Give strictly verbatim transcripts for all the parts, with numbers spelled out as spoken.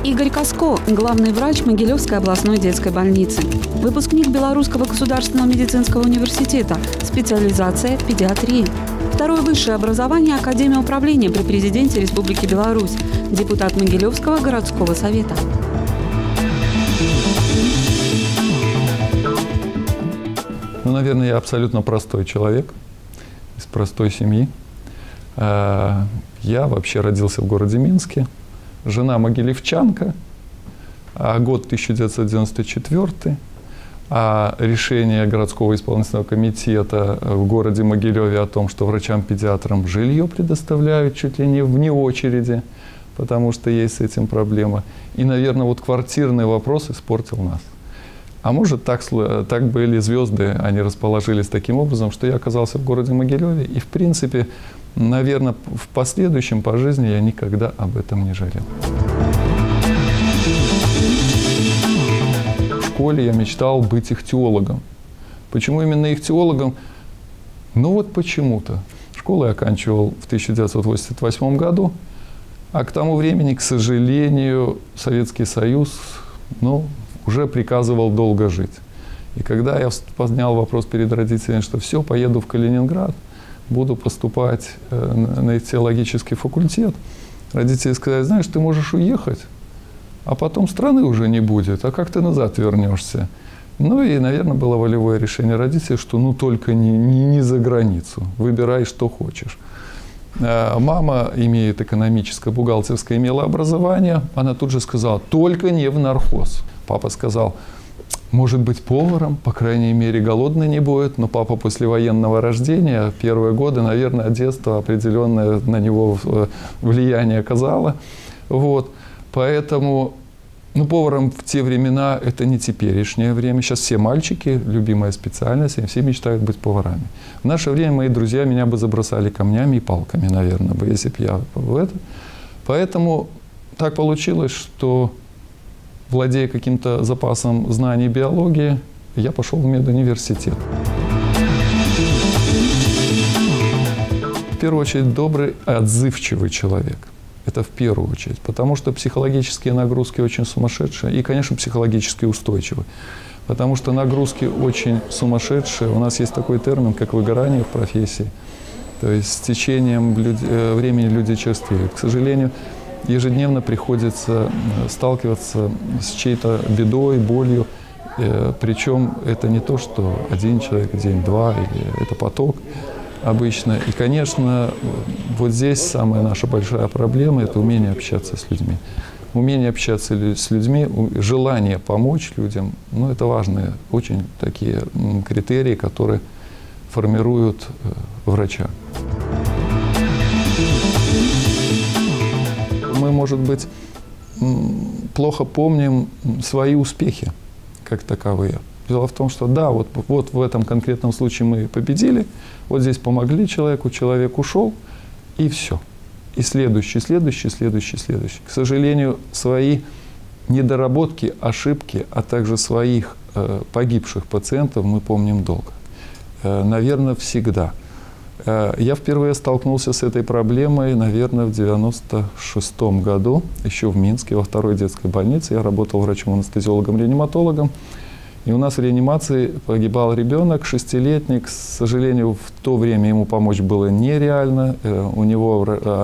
Игорь Каско – главный врач Могилевской областной детской больницы. Выпускник Белорусского государственного медицинского университета, специализация педиатрия. Второе высшее образование – Академия управления при президенте Республики Беларусь, депутат Могилевского городского совета. Ну, наверное, я абсолютно простой человек, из простой семьи. Я вообще родился в городе Минске. Жена могилевчанка, а год тысяча девятьсот девяносто четвёртый, а решение городского исполнительного комитета в городе Могилеве о том, что врачам-педиатрам жилье предоставляют чуть ли не вне очереди, потому что есть с этим проблема. И, наверное, вот квартирный вопрос испортил нас. А может, так, так были звезды, они расположились таким образом, что я оказался в городе Могилеве. И, в принципе, наверное, в последующем по жизни я никогда об этом не жалел. В школе я мечтал быть ихтиологом. Почему именно ихтиологом? Ну вот почему-то. Школу я оканчивал в тысяча девятьсот восемьдесят восьмом году, а к тому времени, к сожалению, Советский Союз, ну, уже приказывал долго жить. И когда я поднял вопрос перед родителями, что все, поеду в Калининград, буду поступать на теологический факультет, родители сказали: знаешь, ты можешь уехать, а потом страны уже не будет, а как ты назад вернешься? Ну и, наверное, было волевое решение родителей, что ну только не, не, не за границу, выбирай, что хочешь. Мама имеет экономическое, бухгалтерское, имела образование, она тут же сказала: только не в нархоз. Папа сказал: может быть, поваром, по крайней мере, голодный не будет. Но папа после военного рождения, первые годы, наверное, детство определенное на него влияние оказало. Вот. Поэтому, ну, поваром в те времена это не теперешнее время. Сейчас все мальчики, любимая специальность, все мечтают быть поварами. В наше время мои друзья меня бы забросали камнями и палками, наверное, бы, если бы я в это. Поэтому так получилось, что, владея каким-то запасом знаний биологии, я пошел в медуниверситет. В первую очередь, добрый, отзывчивый человек. Это в первую очередь. Потому что психологические нагрузки очень сумасшедшие и, конечно, психологически устойчивы. Потому что нагрузки очень сумасшедшие. У нас есть такой термин, как выгорание в профессии. То есть с течением люди, времени люди черствеют. К сожалению, ежедневно приходится сталкиваться с чьей-то бедой, болью. Причем это не то, что один человек в день, два, или это поток обычно. И, конечно, вот здесь самая наша большая проблема – это умение общаться с людьми. Умение общаться с людьми, желание помочь людям, ну, это важные очень такие критерии, которые формируют врача. Мы, может быть, плохо помним свои успехи как таковые. Дело в том, что да, вот, вот в этом конкретном случае мы победили, вот здесь помогли человеку, человек ушел, и все. И следующий, следующий, следующий, следующий. К сожалению, свои недоработки, ошибки, а также своих э, погибших пациентов мы помним долго. Э, наверное, всегда. Э, я впервые столкнулся с этой проблемой, наверное, в девяносто шестом году, еще в Минске, во второй детской больнице. Я работал врачом-анестезиологом-реаниматологом. И у нас в реанимации погибал ребенок, шестилетний. К сожалению, в то время ему помочь было нереально. У него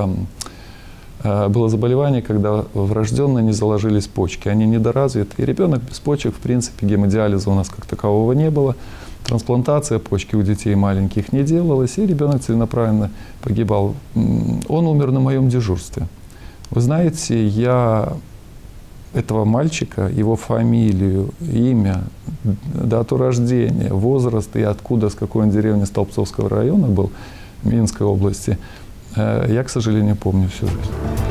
было заболевание, когда врожденно не заложились почки. Они недоразвиты. И ребенок без почек, в принципе, гемодиализа у нас как такового не было. Трансплантация почки у детей маленьких не делалась. И ребенок целенаправленно погибал. Он умер на моем дежурстве. Вы знаете, я этого мальчика, его фамилию, имя, дату рождения, возраст и откуда, с какой он деревни Столбцовского района был, Минской области, я, к сожалению, помню всю жизнь.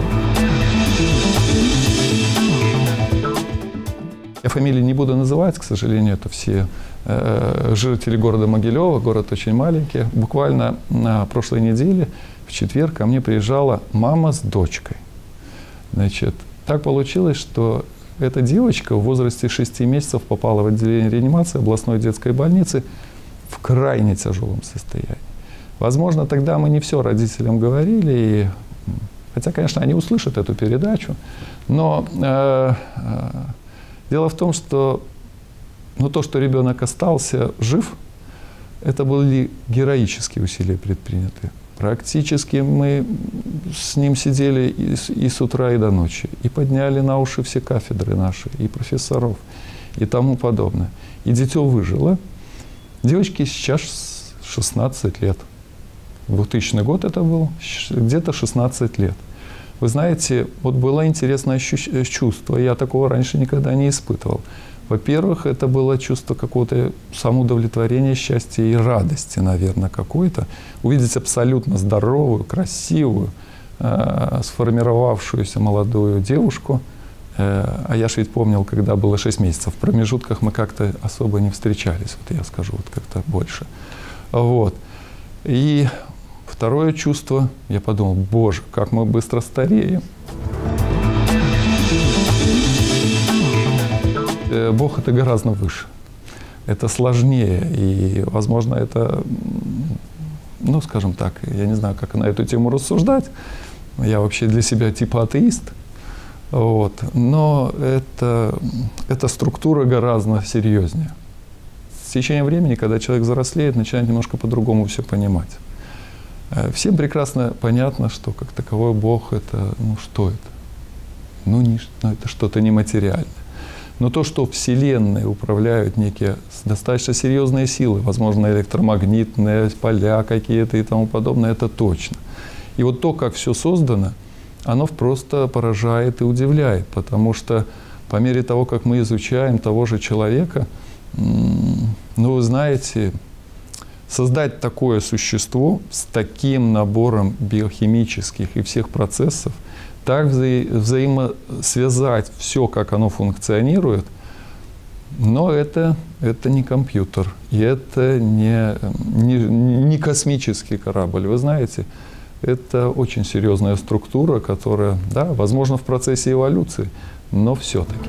Я фамилии не буду называть, к сожалению, это все жители города Могилева, город очень маленький. Буквально на прошлой неделе, в четверг, ко мне приезжала мама с дочкой. Значит, так получилось, что эта девочка в возрасте шести месяцев попала в отделение реанимации областной детской больницы в крайне тяжелом состоянии. Возможно, тогда мы не все родителям говорили, и Хотя, конечно, они услышат эту передачу. Но э, э, дело в том, что ну, то, что ребенок остался жив, это были героические усилия предприняты. Практически мы с ним сидели и с, и с утра, и до ночи. И подняли на уши все кафедры наши, и профессоров, и тому подобное. И дитё выжило. Девочке сейчас шестнадцать лет. двухтысячный год это был, где-то шестнадцать лет. Вы знаете, вот было интересное чувство, я такого раньше никогда не испытывал. Во-первых, это было чувство какого-то самоудовлетворения, счастья и радости, наверное, какой-то. Увидеть абсолютно здоровую, красивую, э, сформировавшуюся молодую девушку. Э, а я же ведь помнил, когда было шесть месяцев. В промежутках мы как-то особо не встречались, вот я скажу, вот как-то больше. Вот. И второе чувство, я подумал, боже, как мы быстро стареем. Бог — это гораздо выше, это сложнее, и, возможно, это, ну, скажем так, я не знаю, как на эту тему рассуждать, я вообще для себя типа атеист, вот, но это, эта структура гораздо серьезнее. С течением времени, когда человек взрослеет, начинает немножко по-другому все понимать. Всем прекрасно понятно, что как таковой Бог — это, ну, что это? Ну, не, ну это что-то нематериальное. Но то, что Вселенной управляют некие достаточно серьезные силы, возможно, электромагнитные поля какие-то и тому подобное, это точно. И вот то, как все создано, оно просто поражает и удивляет, потому что по мере того, как мы изучаем того же человека, ну, вы знаете, создать такое существо с таким набором биохимических и всех процессов, так вза взаимосвязать все, как оно функционирует, но это, это не компьютер, и это не, не, не космический корабль. Вы знаете, это очень серьезная структура, которая, да, возможно, в процессе эволюции, но все-таки.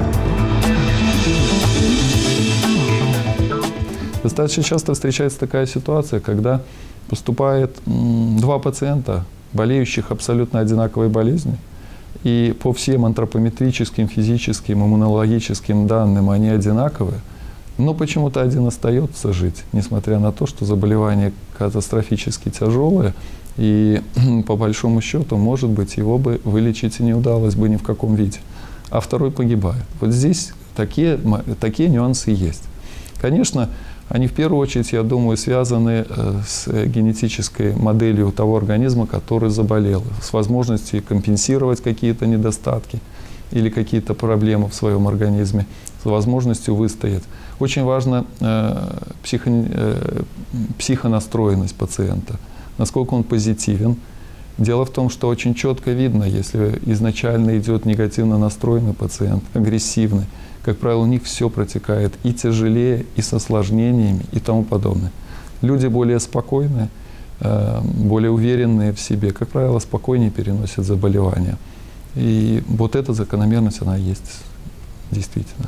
Достаточно часто встречается такая ситуация, когда поступает м, два пациента, болеющих абсолютно одинаковой болезнью, и по всем антропометрическим, физическим, иммунологическим данным они одинаковые, но почему-то один остается жить, несмотря на то, что заболевание катастрофически тяжелое, и по большому счету, может быть, его бы вылечить и не удалось бы ни в каком виде, а второй погибает. Вот здесь такие, такие нюансы есть. Конечно, они в первую очередь, я думаю, связаны с генетической моделью того организма, который заболел, с возможностью компенсировать какие-то недостатки или какие-то проблемы в своем организме, с возможностью выстоять. Очень важна э, психо, э, психонастроенность пациента, насколько он позитивен. Дело в том, что очень четко видно, если изначально идет негативно настроенный пациент, агрессивный, как правило, у них все протекает и тяжелее, и с осложнениями, и тому подобное. Люди более спокойные, более уверенные в себе, как правило, спокойнее переносят заболевания. И вот эта закономерность, она есть действительно.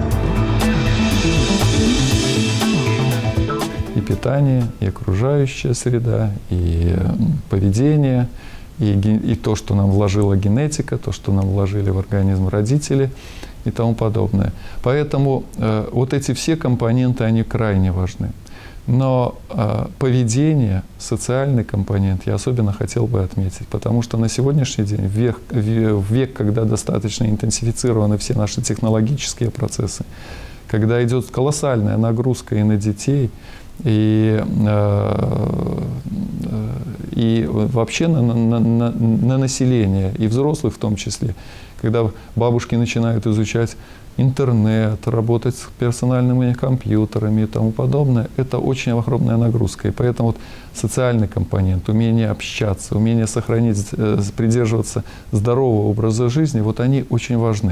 И питание, и окружающая среда, и поведение, и, и то, что нам вложила генетика, то, что нам вложили в организм родители, и тому подобное. Поэтому э, вот эти все компоненты, они крайне важны. Но э, поведение, социальный компонент я особенно хотел бы отметить, потому что на сегодняшний день, в век, в век, когда достаточно интенсифицированы все наши технологические процессы, когда идет колоссальная нагрузка и на детей, и, э, и вообще на, на, на, на население, и взрослых в том числе, когда бабушки начинают изучать интернет, работать с персональными компьютерами и тому подобное, это очень огромная нагрузка. И поэтому вот социальный компонент, умение общаться, умение сохранить, придерживаться здорового образа жизни, вот они очень важны.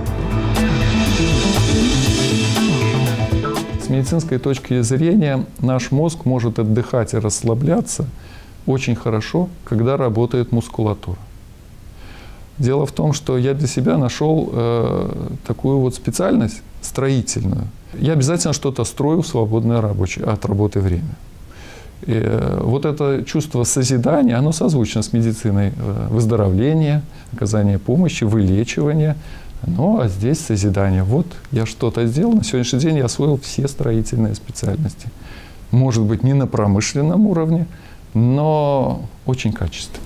С медицинской точки зрения наш мозг может отдыхать и расслабляться очень хорошо, когда работает мускулатура. Дело в том, что я для себя нашел э, такую вот специальность строительную. Я обязательно что-то строю в свободное рабочее, от работы время. И вот это чувство созидания, оно созвучно с медициной выздоровления, оказания помощи, вылечивания. Ну, а здесь созидание. Вот я что-то сделал, на сегодняшний день я освоил все строительные специальности. Может быть, не на промышленном уровне, но очень качественно.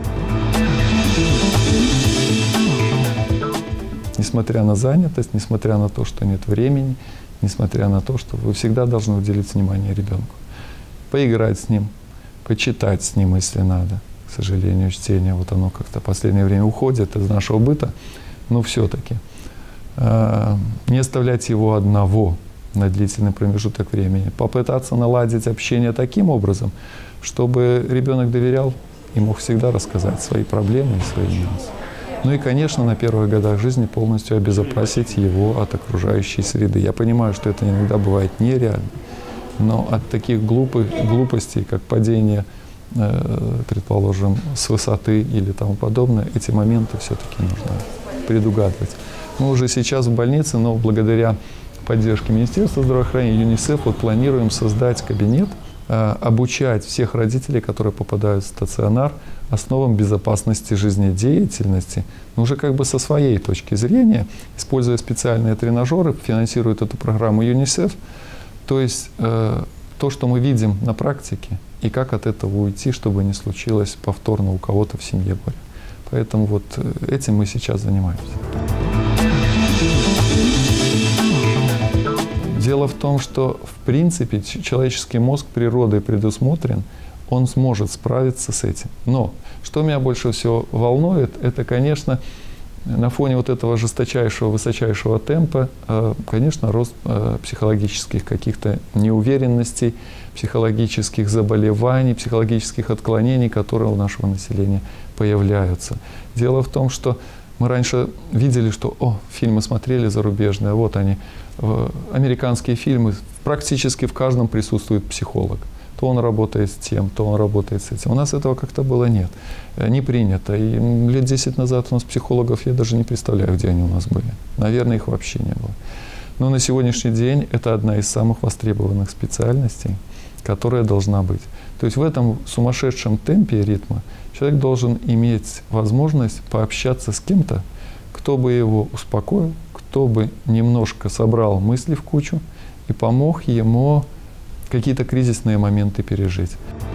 Несмотря на занятость, несмотря на то, что нет времени, несмотря на то, что вы всегда должны уделить внимание ребенку. Поиграть с ним, почитать с ним, если надо. К сожалению, чтение, вот оно как-то в последнее время уходит из нашего быта, но все-таки. Э, не оставлять его одного на длительный промежуток времени. Попытаться наладить общение таким образом, чтобы ребенок доверял и мог всегда рассказать свои проблемы и свои нюансы. Ну и, конечно, на первых годах жизни полностью обезопасить его от окружающей среды. Я понимаю, что это иногда бывает нереально, но от таких глупых, глупостей, как падение, э, предположим, с высоты или тому подобное, эти моменты все-таки нужно предугадывать. Мы уже сейчас в больнице, но благодаря поддержке Министерства здравоохранения, ЮНИСЕФ, вот планируем создать кабинет, э, обучать всех родителей, которые попадают в стационар, основам безопасности жизнедеятельности, но уже как бы со своей точки зрения, используя специальные тренажеры, финансирует эту программу ЮНИСЕФ. То есть э, то, что мы видим на практике, и как от этого уйти, чтобы не случилось повторно у кого-то в семье горе. Поэтому вот этим мы сейчас занимаемся. Дело в том, что в принципе человеческий мозг природой предусмотрен, он сможет справиться с этим. Но что меня больше всего волнует, это, конечно, на фоне вот этого жесточайшего, высочайшего темпа, конечно, рост психологических каких-то неуверенностей, психологических заболеваний, психологических отклонений, которые у нашего населения появляются. Дело в том, что мы раньше видели, что о, фильмы смотрели зарубежные, вот они, американские фильмы, практически в каждом присутствует психолог. То он работает с тем, то он работает с этим. У нас этого как-то было нет, не принято. И лет десять назад у нас психологов, я даже не представляю, где они у нас были. Наверное, их вообще не было. Но на сегодняшний день это одна из самых востребованных специальностей, которая должна быть. То есть в этом сумасшедшем темпе ритма человек должен иметь возможность пообщаться с кем-то, кто бы его успокоил, кто бы немножко собрал мысли в кучу и помог ему какие-то кризисные моменты пережить.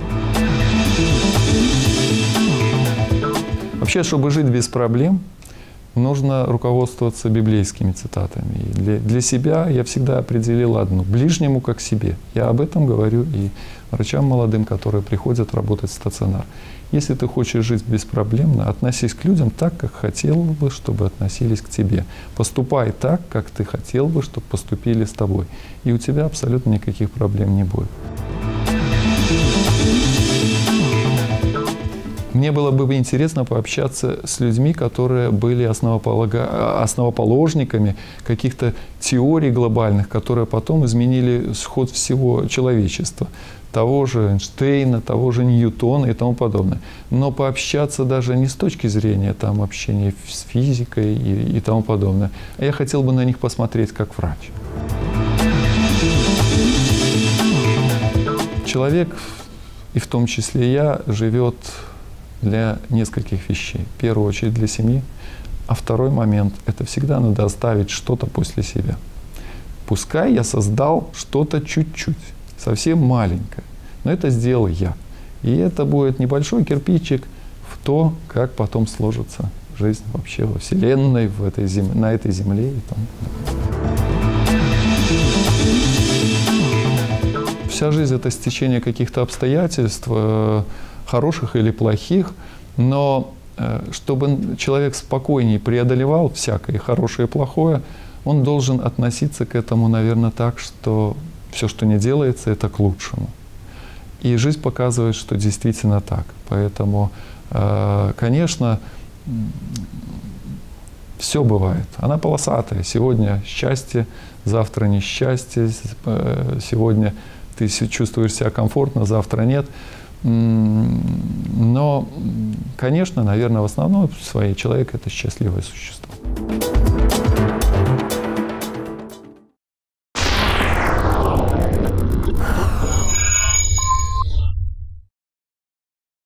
Вообще, чтобы жить без проблем, нужно руководствоваться библейскими цитатами. И для, для себя я всегда определил одну: ближнему как себе. Я об этом говорю и врачам молодым, которые приходят работать в стационар. Если ты хочешь жить беспроблемно, относись к людям так, как хотел бы, чтобы относились к тебе. Поступай так, как ты хотел бы, чтобы поступили с тобой. И у тебя абсолютно никаких проблем не будет. Мне было бы интересно пообщаться с людьми, которые были основоположниками каких-то теорий глобальных, которые потом изменили ход всего человечества. Того же Эйнштейна, того же Ньютона и тому подобное. Но пообщаться даже не с точки зрения там, общения с физикой и, и тому подобное, а я хотел бы на них посмотреть как врач. Человек, и в том числе я, живет для нескольких вещей. В первую очередь для семьи, а второй момент – это всегда надо оставить что-то после себя. Пускай я создал что-то чуть-чуть, совсем маленькое, но это сделал я. И это будет небольшой кирпичик в то, как потом сложится жизнь вообще во Вселенной, в этой зем... на этой земле. И там. Вся жизнь – это стечение каких-то обстоятельств, хороших или плохих, но чтобы человек спокойнее преодолевал всякое хорошее и плохое, он должен относиться к этому, наверное, так, что все, что не делается, это к лучшему. И жизнь показывает, что действительно так. Поэтому, конечно, все бывает. Она полосатая. Сегодня счастье, завтра несчастье. Сегодня ты чувствуешь себя комфортно, завтра нет. Но, конечно, наверное, в основном своей человек – это счастливое существо.